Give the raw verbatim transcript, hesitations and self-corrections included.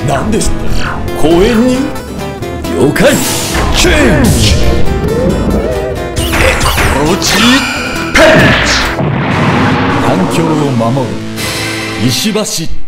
何ですって公園に。了解。チェンジ。エコロジーペンチ。環境を守る石橋